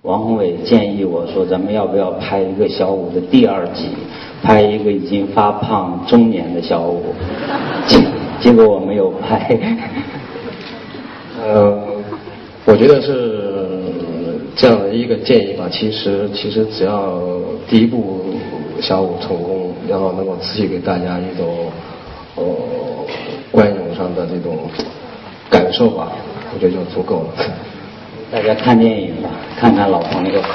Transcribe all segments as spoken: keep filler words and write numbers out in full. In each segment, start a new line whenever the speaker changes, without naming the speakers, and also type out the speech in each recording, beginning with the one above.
王宏伟建议我说，咱们要不要拍一个小五的第二集，拍一个已经发胖中年的小五，结结果我没有拍。
呃，我觉得是这样的一个建议吧。其实其实只要第一部小五成功，然后能够刺激给大家一种呃观影上的这种感受吧，我觉得就足够了。
大家看电影吧，看看老朋友。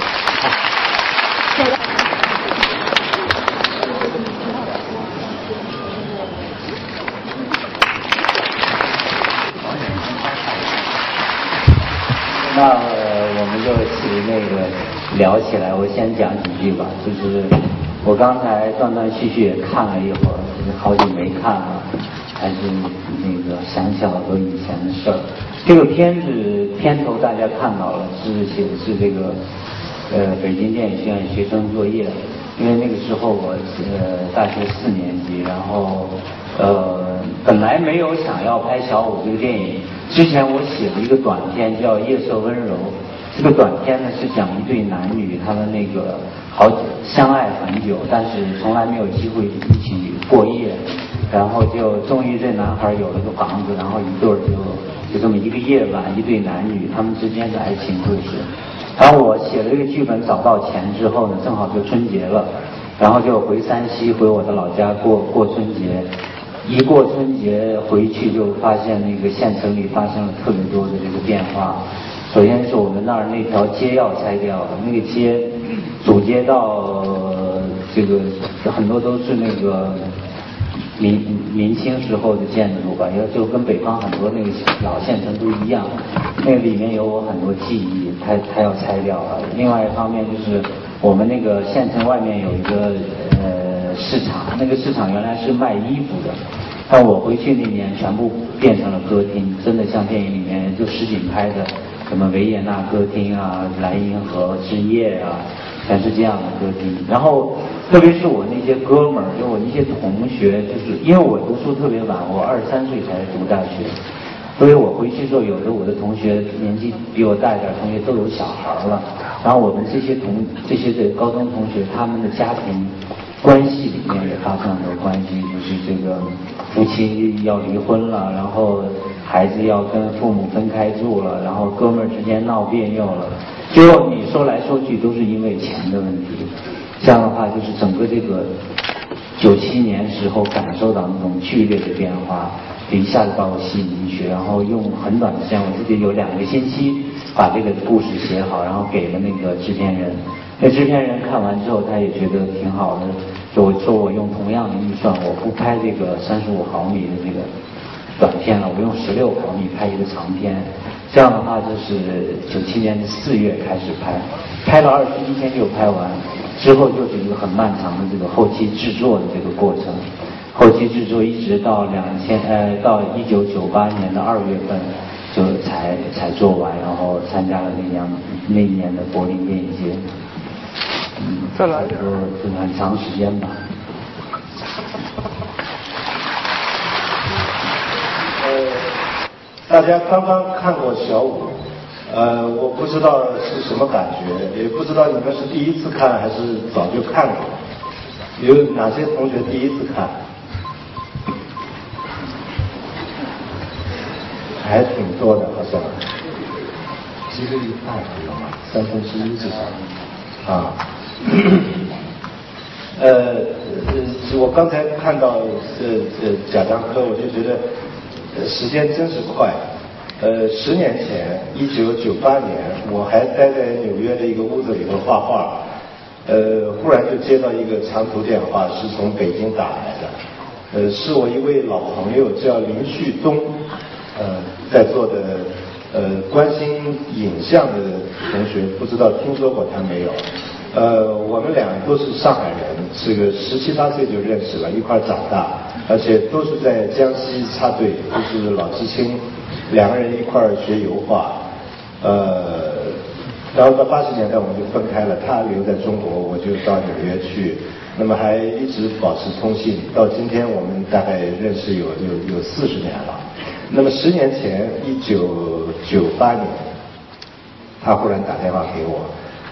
那、呃、我们就那个聊起来，我先讲几句吧。就是我刚才断断续续也看了一会儿，就是好久没看了，还是那个想起了很多以前的事儿。这个片子片头大家看到了，是写的是这个呃北京电影学院学生作业，因为那个时候我呃大学四年级，然后呃本来没有想要拍小五这个电影，之前我写了一个短片叫《夜色温柔》，这个短片呢是讲一对男女他们那个好相爱很久，但是从来没有机会一起过夜，然后就终于这男孩有了个房子，然后一对儿就。就这么一个夜晚，一对男女他们之间的爱情故事。然后我写了这个剧本找到钱之后呢，正好就春节了，然后就回山西回我的老家过过春节。一过春节回去就发现那个县城里发生了特别多的这个变化。首先是我们那儿那条街要拆掉了，那个街主街道这个很多都是那个。明明清时候的建筑吧，也就跟北方很多那个老县城都一样，那个里面有我很多记忆，它它要拆掉了。另外一方面就是我们那个县城外面有一个呃市场，那个市场原来是卖衣服的，但我回去那年全部变成了歌厅，真的像电影里面就实景拍的，什么维也纳歌厅啊、莱茵河之夜啊。全是这样的歌厅，然后特别是我那些哥们儿，就我那些同学，就是因为我读书特别晚，我二十三岁才读大学，所以我回去之后，有的我的同学年纪比我大一点，同学都有小孩了，然后我们这些同这些的高中同学，他们的家庭关系里面也发生很多关系，就是这个夫妻要离婚了，然后孩子要跟父母分开住了，然后哥们儿之间闹别扭了。最后你说来说去都是因为钱的问题，这样的话就是整个这个九七年时候感受到那种剧烈的变化，一下子把我吸引进去，然后用很短的时间，我自己有两个星期把这个故事写好，然后给了那个制片人。那制片人看完之后，他也觉得挺好的，就我说我用同样的预算，我不拍这个三十五毫米的这个短片了，我用十六毫米拍一个长片。这样的话就是九七年的四月开始拍，拍了二十一天就拍完，之后就是一个很漫长的这个后期制作的这个过程，后期制作一直到两千呃到一九九八年的二月份就才才做完，然后参加了那年那一年的柏林电影节，嗯，
再来
就就是很长时间吧。
大家刚刚看过小五，呃，我不知道是什么感觉，也不知道你们是第一次看还是早就看过。有哪些同学第一次看？还挺多的，好像。其实一半有嘛，三分之一至少。啊。呃，我刚才看到这这贾樟柯，我就觉得。时间真是快，呃，十年前，一九九八年，我还待在纽约的一个屋子里头画画，呃，忽然就接到一个长途电话，是从北京打来的，呃，是我一位老朋友叫林旭东，呃，在座的呃关心影像的同学，不知道听说过他没有？呃，我们俩都是上海人，这个十七八岁就认识了，一块长大。而且都是在江西插队，都是老知青，两个人一块儿学油画，呃，然后到八十年代我们就分开了，他留在中国，我就到纽约去，那么还一直保持通信，到今天我们大概认识有有有四十年了。那么十年前，一九九八年，他忽然打电话给我，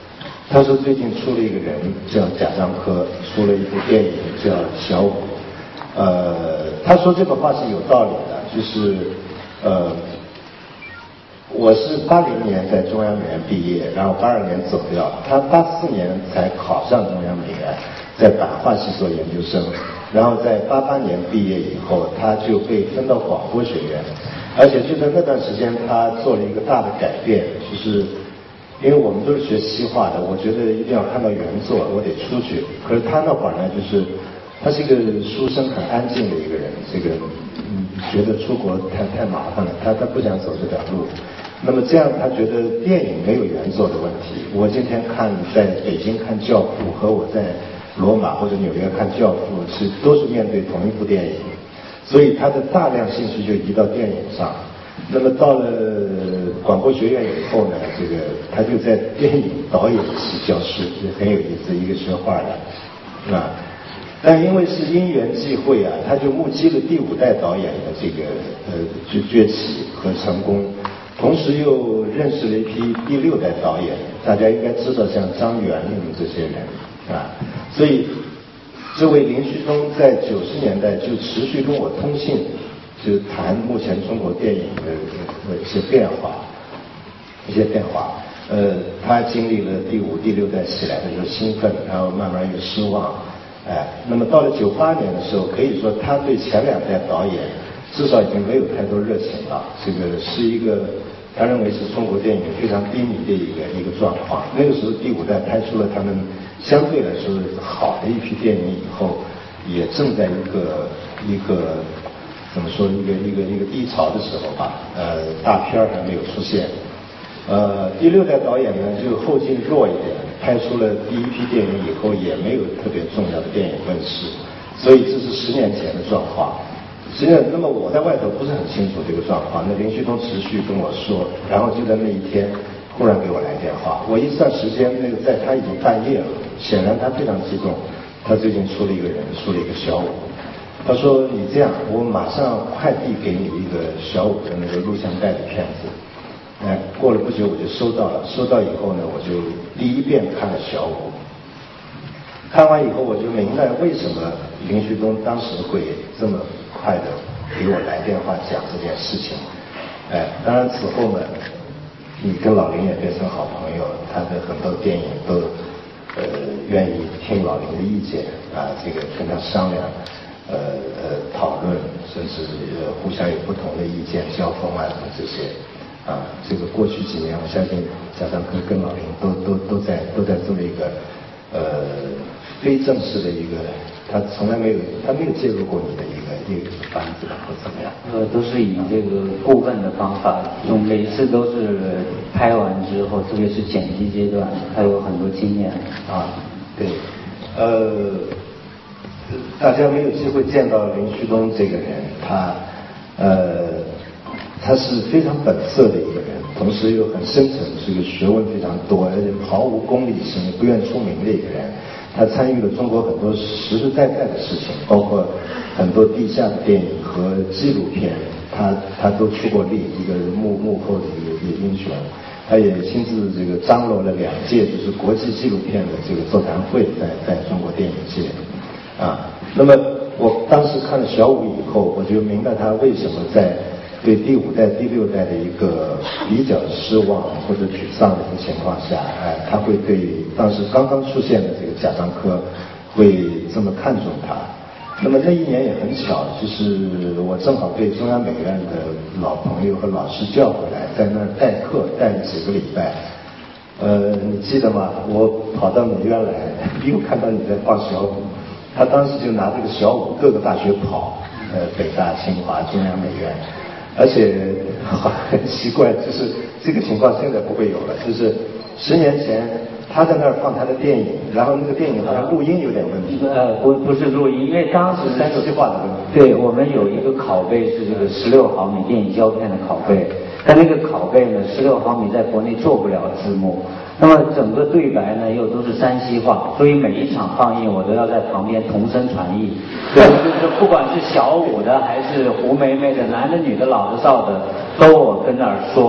他说最近出了一个人叫贾樟柯，出了一部电影叫《小五》。呃，他说这个话是有道理的，就是呃，我是八零年在中央美院毕业，然后八二年走掉，他八四年才考上中央美院，在版画系做研究生，然后在八八年毕业以后，他就被分到广播学院，而且就在那段时间，他做了一个大的改变，就是因为我们都是学西画的，我觉得一定要看到原作，我得出去。可是他那会儿呢，就是他是一个书生，很安静的一个人，这个嗯，觉得出国太太麻烦了，他他不想走这条路。那么这样，他觉得电影没有原作的问题。我今天看在北京看《教父》和我在罗马或者纽约看《教父》是都是面对同一部电影，所以他的大量兴趣就移到电影上。那么到了广播学院以后呢，这个他就在电影导演系教书，也很有意思，一个学画的啊。但因为是因缘际会啊，他就目击了第五代导演的这个呃就崛起和成功。同时又认识了一批第六代导演，大家应该知道像张元他们这些人啊，所以这位林旭东在九十年代就持续跟我通信，就谈目前中国电影的一些变化，一些变化。呃，他经历了第五、第六代起来的时候兴奋，然后慢慢又失望，哎，那么到了九八年的时候，可以说他对前两代导演至少已经没有太多热情了，这个是一个他认为是中国电影非常低迷的一个一个状况。那个时候第五代拍出了他们相对来说好的一批电影以后，也正在一个一个怎么说一个一个一个低潮的时候吧，呃，大片还没有出现。呃，第六代导演呢就后劲弱一点，拍出了第一批电影以后也没有特别重要的电影问世，所以这是十年前的状况。实际上，那么我在外头不是很清楚这个状况。那林旭东持续跟我说，然后就在那一天，忽然给我来电话。我一算时间，那个在他已经半夜了，显然他非常激动。他最近出了一个人，出了一个小五。他说：“你这样，我马上快递给你一个小五的那个录像带的片子。”哎，过了不久我就收到了。收到以后呢，我就第一遍看了小五。看完以后，我就明白为什么林旭东当时会这么快的给我来电话讲这件事情。哎，当然此后呢，你跟老林也变成好朋友了，他的很多电影都呃愿意听老林的意见啊，这个跟他商量，呃呃讨论，甚至呃互相有不同的意见交锋啊什么这些。啊，这个过去几年，我相信贾樟柯跟老林都都都在都在做一个呃非正式的一个，他从来没有他没有介入过你的一个一个班子或怎么样？
呃，都是以这个顾问的方法，就每次都是拍完之后，特别是剪辑阶段，他有很多经验
啊，对，呃，大家没有机会见到林旭东这个人，他呃。他是非常本色的一个人，同时又很深沉，是一个学问非常多，而且毫无功利心，不愿出名的一个人。他参与了中国很多实实在在的事情，包括很多地下的电影和纪录片，他他都出过力，一个幕幕后的一个一个英雄。他也亲自这个张罗了两届就是国际纪录片的这个座谈会，在在中国电影界啊。那么我当时看了小五以后，我就明白他为什么在对第五代、第六代的一个比较失望或者沮丧的一个情况下，哎，他会对当时刚刚出现的这个贾樟柯会这么看重他。那么那一年也很巧，就是我正好被中央美院的老朋友和老师叫回来，在那儿代课，带了几个礼拜。呃，你记得吗？我跑到美院来，又看到你在放小五，他当时就拿这个小五各个大学跑，呃，北大、清华、中央美院。而且很奇怪，就是这个情况现在不会有了。就是十年前他在那儿放他的电影，然后那个电影好像录音有点问题。
呃，不不是录音，因为当时
三极化的问题。
对，我们有一个拷贝是这个十六毫米电影胶片的拷贝，但那个拷贝呢，十六毫米在国内做不了字幕。那么整个对白呢又都是山西话，所以每一场放映我都要在旁边同声传译。对，就是不管是小五的还是胡梅梅的，男的、女的、老的、少的，都我跟那儿说。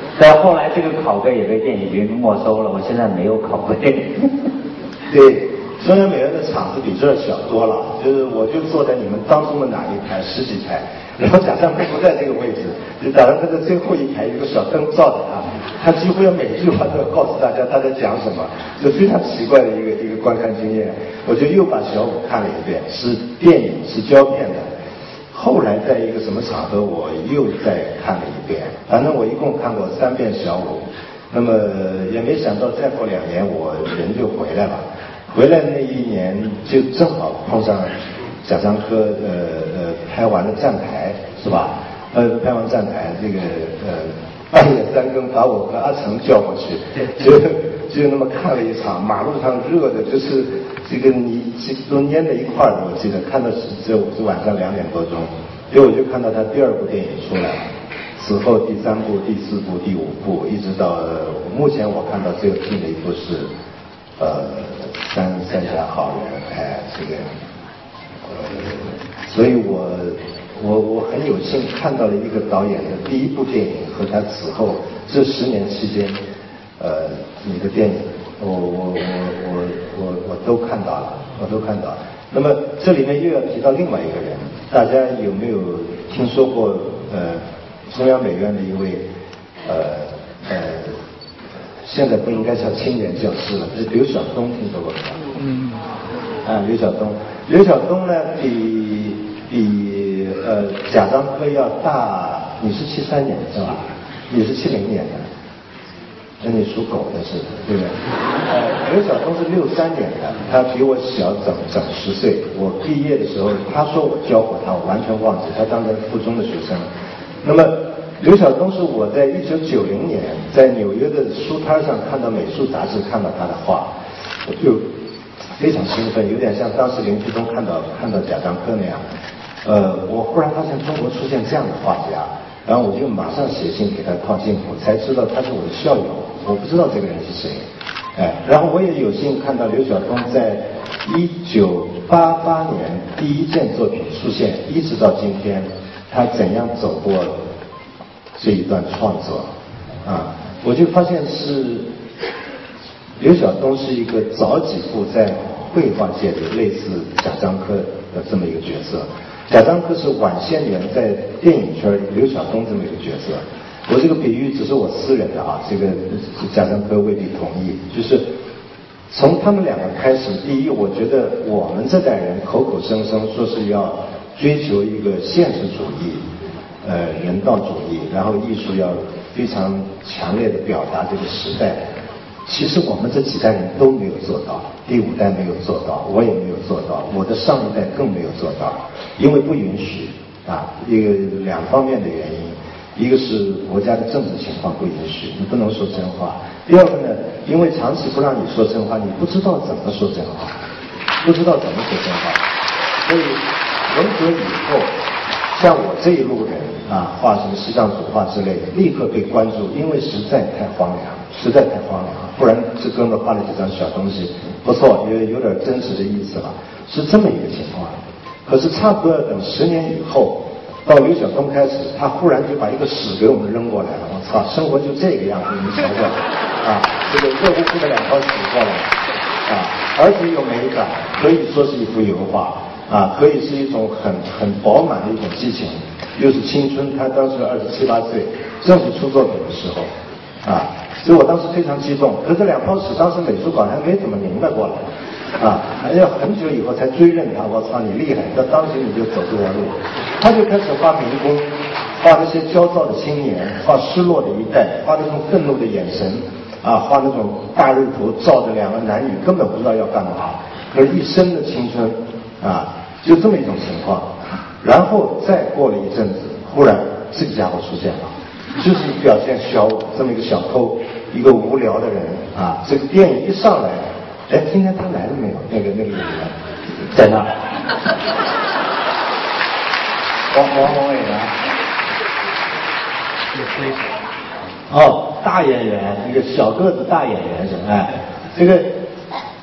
但后来这个拷贝也被电影局没收了，我现在没有拷贝。
对，中央美院的场子比这儿小多了，就是我就坐在你们当中的哪一排十几排，然后贾樟柯不在这个位置，就贾樟柯在最后一排有个小灯照着他，他几乎要每句话都要告诉大家他在讲什么，就非常奇怪的一个一个观看经验。我就又把小五看了一遍，是电影是胶片的。后来在一个什么场合我又再看了一遍，反正我一共看过三遍小五，那么也没想到再过两年我人就回来了。回来那一年就正好碰上贾樟柯呃呃拍完了站台是吧？呃拍完站台这个呃半夜三更把我和阿成叫过去，就就那么看了一场，马路上热的就是这个你这都粘在一块儿的，我记得看到是这是晚上两点多钟，结果我就看到他第二部电影出来，此后第三部、第四部、第五部，一直到目前我看到最近的一部是呃三三峡好人，哎这个呃，所以我我我很有幸看到了一个导演的第一部电影和他此后这十年期间呃你的电影，我我我我我我都看到了，我都看到了。那么这里面又要提到另外一个人，大家有没有听说过呃中央美院的一位呃呃现在不应该叫青年教师了，是刘晓东，听说过吗？嗯。啊，刘晓东，刘晓东呢比比呃贾樟柯要大，你是七三年是吧？你是七零年的，那你属狗的是对不对？呃，刘晓东是六三年的，他比我小整整十岁。我毕业的时候，他说我教过他，我完全忘记，他当时附中的学生。那么刘晓东是我在一九九零年在纽约的书摊上看到美术杂志看到他的画，我就非常兴奋，有点像当时林旭东看到看到贾樟柯那样。呃，我忽然发现中国出现这样的画家，然后我就马上写信给他套近乎，才知道他是我的校友，我不知道这个人是谁。哎，然后我也有幸看到刘晓东在一九八八年第一件作品出现，一直到今天，他怎样走过这一段创作啊，我就发现是刘晓东是一个早几步在绘画界的类似贾樟柯的这么一个角色，贾樟柯是晚些年在电影圈刘晓东这么一个角色。我这个比喻只是我私人的啊，这个贾樟柯未必同意。就是从他们两个开始，第一，我觉得我们这代人口口声声说是要追求一个现实主义。呃，人道主义，然后艺术要非常强烈的表达这个时代。其实我们这几代人都没有做到，第五代没有做到，我也没有做到，我的上一代更没有做到，因为不允许啊，一个两方面的原因，一个是国家的政治情况不允许，你不能说真话；第二个呢，因为长期不让你说真话，你不知道怎么说真话，不知道怎么说真话，所以文革以后。像我这一路人啊，画什么西藏主画之类的，立刻被关注，因为实在太荒凉，实在太荒凉。不然这哥们画了几张小东西，不错，有有点真实的意思了，是这么一个情况。可是差不多要等十年以后，到刘晓东开始，他忽然就把一个屎给我们扔过来了。我操，生活就这个样子，你们瞧瞧啊，这个热乎乎的两包屎过来啊，而且有美感，可以说是一幅油画。啊，可以是一种很很饱满的一种激情，又是青春。他当时二十七八岁，正是出作品的时候，啊，所以我当时非常激动。可是两泡屎当时美术馆还没怎么明白过来，啊，还要很久以后才追认他。我操，你厉害！到当时你就走这条路，他就开始画民工，画那些焦躁的青年，画失落的一代，画那种愤怒的眼神，啊，画那种大日头照着两个男女根本不知道要干嘛，可是一生的青春，啊。就这么一种情况，然后再过了一阵子，忽然这个家伙出现了，就是表现小五这么一个小偷，一个无聊的人啊。这个电影一上来，哎，今天他来了没有？那个那个演员
在那儿，王王宏伟呢？哦，大演员，一个小个子大演员是哎，这个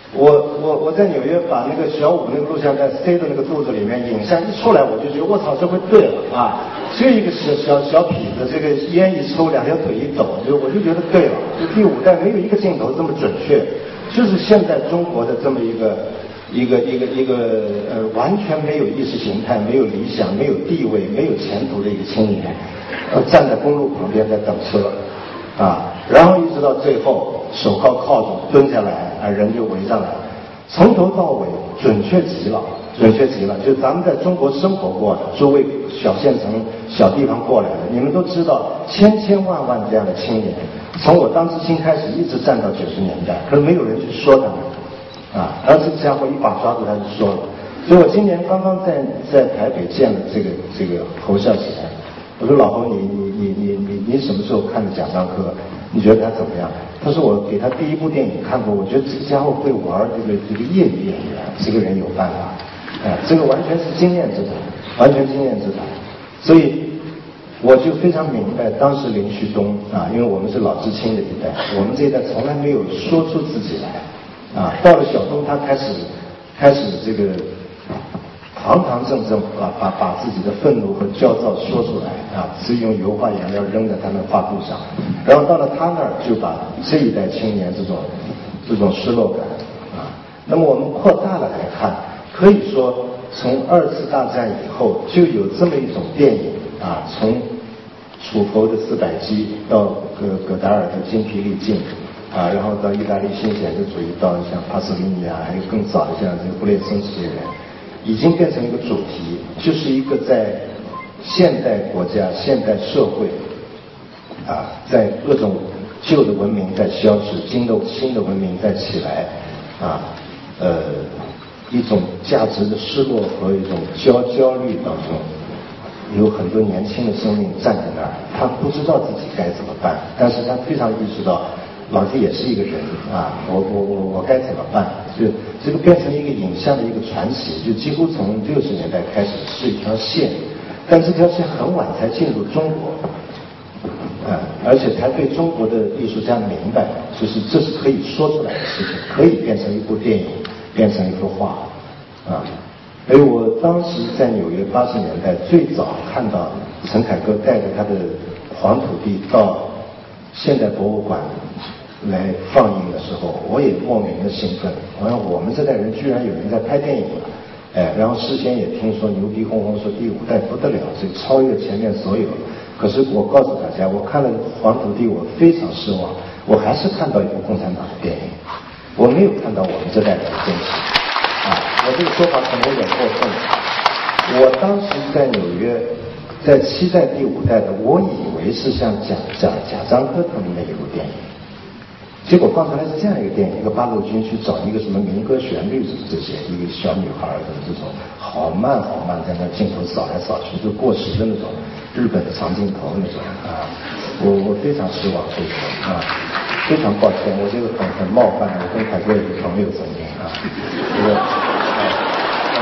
我我我在纽约把那个小五那个录像带塞到那个肚子里面，影像一出来，我就觉得我操，这回对了啊！就一个小小小痞子，这个烟一抽，两条腿一抖，就我就觉得对了。就第五代没有一个镜头这么准确，就是现在中国的这么一个一个一个一个呃完全没有意识形态、没有理想、没有地位、没有前途的一个青年，呃站在公路旁边在等车。啊，然后一直到最后，手铐铐住，蹲下来，啊，人就围上来，从头到尾准确极了，准确极了。就咱们在中国生活过的，诸位小县城、小地方过来的，你们都知道，千千万万这样的青年，从我当知青开始，一直站到九十年代，可是没有人去说他们，啊，而这个家伙一把抓住他就说了。所以我今年刚刚在在台北见了这个这个侯孝贤。我说老侯，你你你你你你什么时候看的贾樟柯？你觉得他怎么样？他说我给他第一部电影看过，我觉得这个家伙会玩这个这个业余演员，这个人有办法，哎，这个完全是经验之谈，完全经验之谈。所以我就非常明白当时林旭东啊，因为我们是老知青的一代，我们这一代从来没有说出自己来啊，到了小东他开始开始这个。堂堂正正把把把自己的愤怒和焦躁说出来啊，是用油画颜料扔在他的画布上，然后到了他那儿就把这一代青年这种这种失落感啊，那么我们扩大了来看，可以说从二次大战以后就有这么一种电影啊，从楚侯的四百击到葛葛达尔的精疲力尽啊，然后到意大利新写实主义，到像帕斯利尼啊，还有更早的像这个布列松这些人。已经变成一个主题，就是一个在现代国家、现代社会啊，在各种旧的文明在消失，新的新的文明在起来啊，呃，一种价值的失落和一种焦焦虑当中，有很多年轻的生命站在那儿，他不知道自己该怎么办，但是他非常意识到。老子也是一个人啊，我我我我该怎么办？就这个变成一个影像的一个传奇，就几乎从六十年代开始是一条线，但这条线很晚才进入中国，啊，而且才对中国的艺术家明白，就是这是可以说出来的事情，可以变成一部电影，变成一幅画，啊。所以我当时在纽约八十年代最早看到陈凯歌带着他的黄土地到现代博物馆。来放映的时候，我也莫名的兴奋。我说我们这代人居然有人在拍电影了，哎，然后事先也听说牛逼哄哄说第五代不得了，这超越前面所有。可是我告诉大家，我看了《黄土地》，我非常失望，我还是看到一部共产党的电影，我没有看到我们这代人的东西。啊，我这个说法可能有点过分。我当时在纽约，在期待第五代的，我以为是像贾贾贾樟柯他们的一部电影。结果放出来是这样一个电影，一个八路军去找一个什么民歌旋律什么这些，一个小女孩的这种好慢好慢，在那镜头扫来扫去，就过时的那种日本的长镜头那种啊，我我非常失望，这个啊，非常抱歉，我这个很很冒犯，我跟凯哥也是朋友曾经啊，这个啊，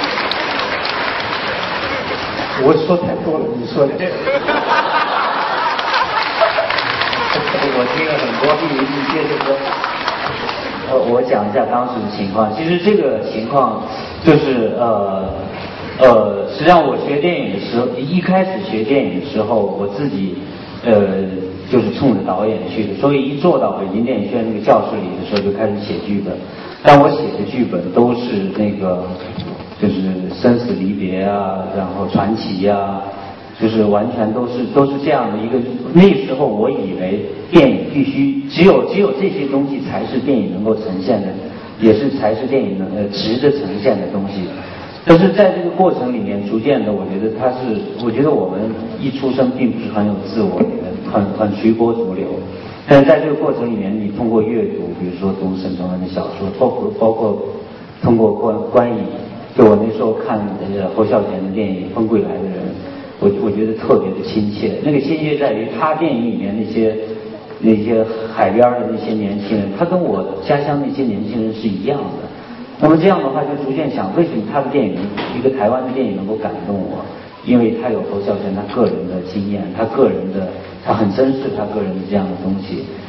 我说太多了，你说的。
我听了很多，一一接着说。呃，我讲一下当时的情况。其实这个情况就是呃呃，实际上我学电影的时候，一开始学电影的时候，我自己呃就是冲着导演去的，所以一坐到北京电影学院那个教室里的时候，就开始写剧本。但我写的剧本都是那个就是生死离别啊，然后传奇啊。就是完全都是都是这样的一个，那时候我以为电影必须只有只有这些东西才是电影能够呈现的，也是才是电影能呃值得呈现的东西。但是在这个过程里面，逐渐的，我觉得它是，我觉得我们一出生并不是很有自我的，很很随波逐流。但是在这个过程里面，你通过阅读，比如说读沈从文的小说，包括包括通过关关于，就我那时候看呃侯孝贤的电影《风归来的人》。我我觉得特别的亲切，那个亲切在于他电影里面那些那些海边的那些年轻人，他跟我家乡那些年轻人是一样的。那么这样的话，就逐渐想，为什么他的电影，一个台湾的电影能够感动我？因为他有侯孝贤他个人的经验，他个人的，他很珍视他个人的这样的东西。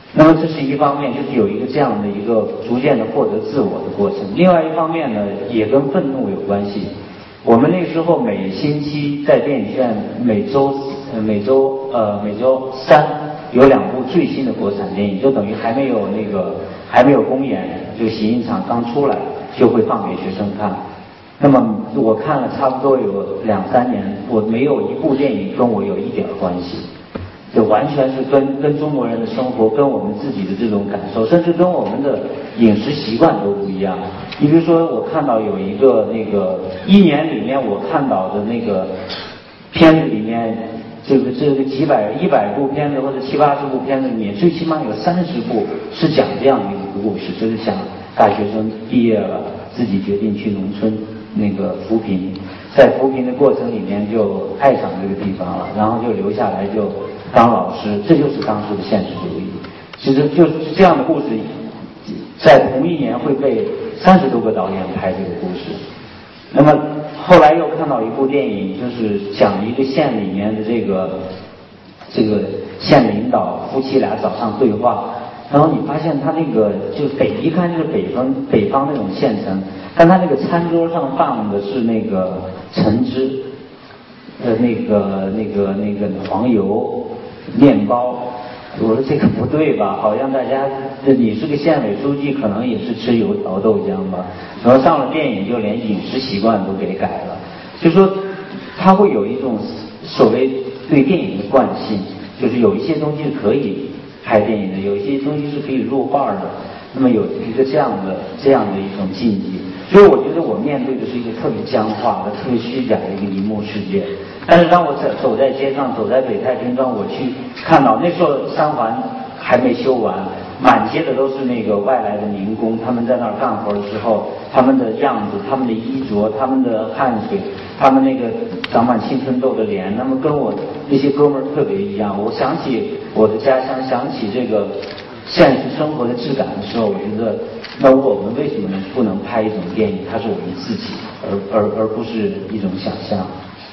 那么这是一方面，就是有一个这样的一个逐渐的获得自我的过程。另外一方面呢，也跟愤怒有关系。我们那时候每星期在电影院每周呃每周呃每周三有两部最新的国产电影，就等于还没有那个还没有公演，就洗印厂刚出来就会放给学生看。那么我看了差不多有两三年，我没有一部电影跟我有一点关系。就完全是跟跟中国人的生活，跟我们自己的这种感受，甚至跟我们的饮食习惯都不一样。你比如说，我看到有一个那个一年里面我看到的那个片子里面，这个这个几百一百部片子或者七八十部片子里面，最起码有三十部是讲这样的一个故事，就是讲大学生毕业了，自己决定去农村那个扶贫，在扶贫的过程里面就爱上这个地方了，然后就留下来就当老师，这就是当时的现实主义。其实就是这样的故事，在同一年会被三十多个导演拍这个故事。那么后来又看到一部电影，就是讲一个县里面的这个这个县领导夫妻俩早上对话，然后你发现他那个就北一看就是北方北方那种县城，但他那个餐桌上放的是那个橙汁，呃那个那个那个黄油面包。我说这个不对吧？好像大家，你是个县委书记，可能也是吃油条豆浆吧。然后上了电影，就连饮食习惯都给改了。就说他会有一种所谓对电影的惯性，就是有一些东西是可以拍电影的，有一些东西是可以入画的。那么有一个这样的这样的一种禁忌，所以我觉得我面对的是一个特别僵化的、特别虚假的一个荧幕世界。但是当我走走在街上，走在北太平庄，我去看到那时候三环还没修完，满街的都是那个外来的民工，他们在那儿干活的时候，他们的样子、他们的衣着、他们的汗水、他们那个长满青春痘的脸，那么跟我那些哥们儿特别一样。我想起我的家乡，想起这个现实生活的质感的时候，我觉得，那我们为什么不能拍一种电影，它是我们自己，而而而不是一种想象？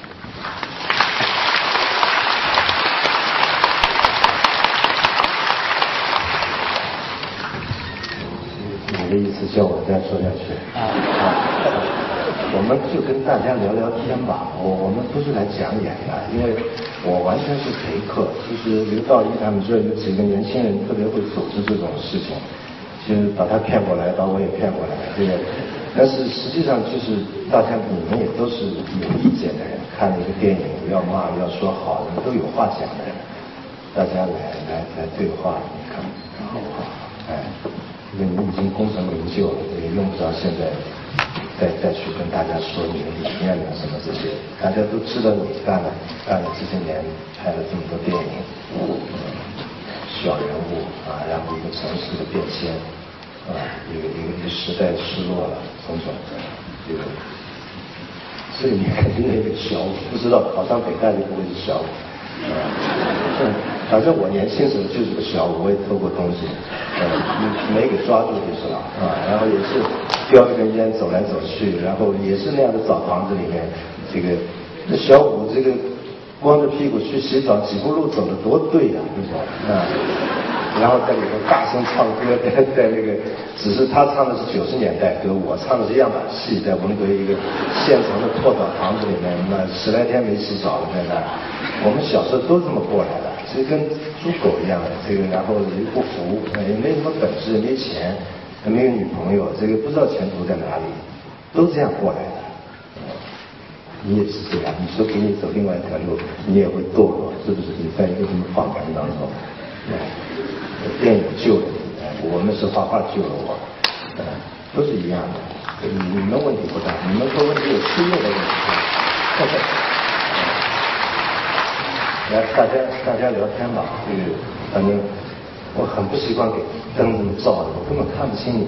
你的意思叫我再说下去？啊，我们就跟大家聊聊天吧。我我们不是来讲演的，因为我完全是陪客。就是刘道一他们这有几个年轻人特别会组织这种事情，就是把他骗过来，把我也骗过来，对不对？但是实际上就是大家你们也都是有意见的人，看了一个电影要骂要说好，你都有话讲的人，大家来来来对话，你看好不好？哎。因为你已经功成名就了，也用不着现在再再去跟大家说你的理念啊什么这些，大家都知道你干了干了这些年，拍了这么多电影，嗯，小人物啊，然后一个城市的变迁啊，一个一个一个时代失落了，种种这个，所以你肯定那个小五，不知道考上北大就不会是小五。啊，反正我年轻时候就是个小五，我也偷过东西，呃，没给抓住就是了啊。然后也是叼一根烟走来走去，然后也是那样的澡堂子里面，这个这小五这个光着屁股去洗澡，几步路走的多对呀，对吧？啊，然后在里头大声唱歌，在在那个，只是他唱的是九十年代歌，我唱的是样板戏，在文革一个县城的破澡堂子里面，那十来天没洗澡了，在那儿。我们小时候都这么过来的，其实跟猪狗一样的，这个然后也不服，也没什么本事，没钱，也没有女朋友，这个不知道前途在哪里，都这样过来的。你也是这样，你说给你走另外一条路，你也会堕落，是不是？你在一个什么访谈当中，哎，电影救了你，哎，我们是画画救了我，哎，都是一样的。你你们问题不大，你们说问题有失业的问题。来，大家大家聊天吧。这个反正我很不习惯给灯这么照的，我根本看不清你们。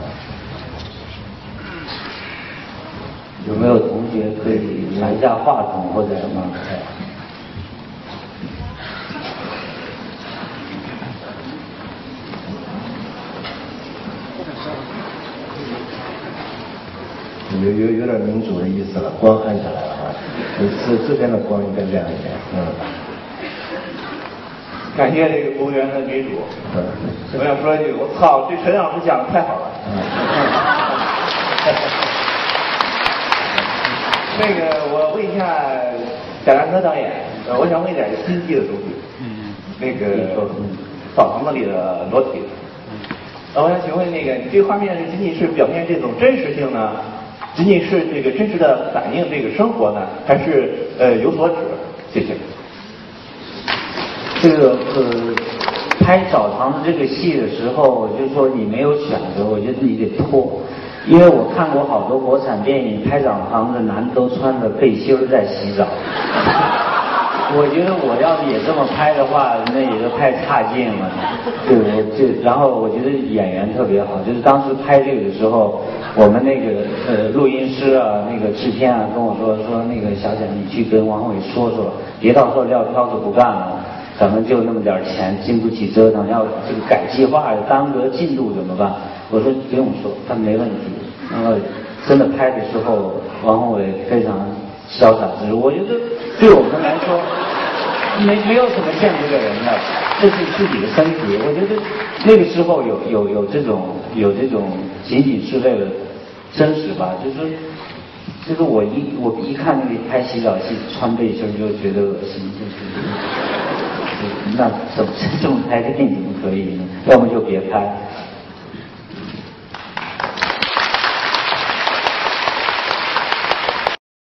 有没有同学可以拿一下话筒或者什么？
有有有点民主的意思了，光暗下来了啊！这这边的光应该亮一点，嗯。
感谢这个服务员和女主。我想说一句，我操，这陈老师讲的太好了。那个，我问一下贾樟柯导演，呃，我想问一点心机的东西。嗯。那个澡堂子里的裸体。呃，我想请问，那个你这个画面是仅仅是表现这种真实性呢，仅仅是这个真实的反映这个生活呢，还是呃有所指？谢谢。
这个呃，拍澡堂子这个戏的时候，就是说你没有选择，我觉得你得脱。因为我看过好多国产电影，拍澡堂子男都穿着背心儿在洗澡。我觉得我要是也这么拍的话，那也就太差劲了。对，我就然后我觉得演员特别好，就是当时拍这个的时候，我们那个呃录音师啊，那个制片啊跟我说说那个小贾，你去跟王宏伟说说，别到时候撂挑子不干了，咱们就那么点钱，经不起折腾，要这个改计划耽搁进度怎么办？我说不用说，他没问题。然后真的拍的时候，王宏伟非常潇洒自如。我觉得对我们来说，没没有什么见这个人的，这是自己的身体。我觉得那个时候有有有这种有这种仅仅是为了真实吧，就是就是我一我一看那个拍洗澡戏穿背心就觉得恶心，就是那怎么这么拍电影可以呢？要么就别拍。